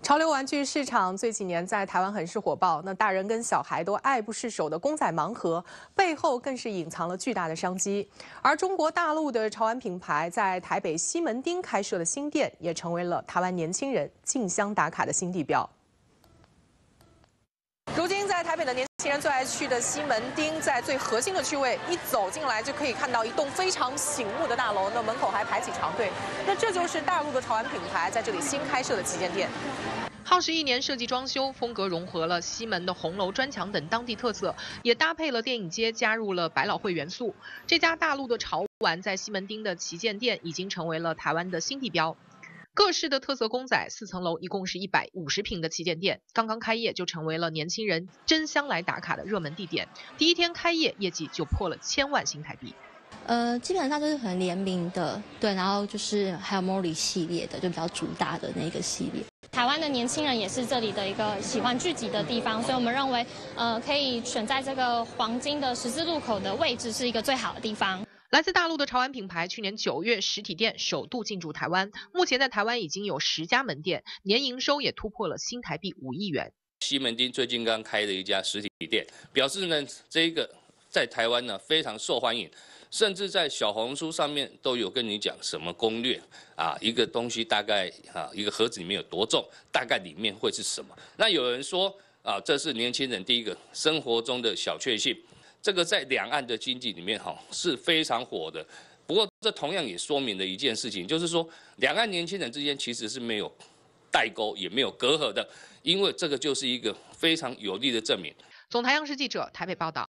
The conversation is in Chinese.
潮流玩具市场这几年在台湾很是火爆，那大人跟小孩都爱不释手的公仔盲盒，背后更是隐藏了巨大的商机。而中国大陆的潮玩品牌在台北西门町开设的新店，也成为了台湾年轻人进香打卡的新地标。如今，在台北的年轻人最爱去的西门町，在最核心的区位，一走进来就可以看到一栋非常醒目的大楼，那门口还排起长队。那这就是大陆的潮玩品牌在这里新开设的旗舰店。耗时1年设计装修，风格融合了西门的红楼砖墙等当地特色，也搭配了电影街，加入了百老汇元素。这家大陆的潮玩在西门町的旗舰店已经成为了台湾的新地标。各式的特色公仔，4层楼一共是150平的旗舰店，刚刚开业就成为了年轻人争相来打卡的热门地点。第一天开业，业绩就破了1000万新台币。 基本上就是很联名的，对，然后就是还有 Molly 系列的，就比较主打的那个系列。 台湾的年轻人也是这里的一个喜欢聚集的地方，所以我们认为，可以选在这个黄金的十字路口的位置是一个最好的地方。 来自大陆的潮玩品牌去年9月实体店首度进驻台湾，目前在台湾已经有10家门店，年营收也突破了新台币5亿元。 西门町最近刚开的一家实体店，表示呢这个在台湾呢非常受欢迎，甚至在小红书上面都有跟你讲什么攻略啊，一个东西大概一个盒子里面有多重，大概里面会是什么。那有人说这是年轻人第一个生活中的小确幸。这个在两岸的经济里面是非常火的，不过这同样也说明了一件事情，就是说两岸年轻人之间其实是没有代沟也没有隔阂的，因为这个就是一个非常有力的证明。 总台央视记者台北报道。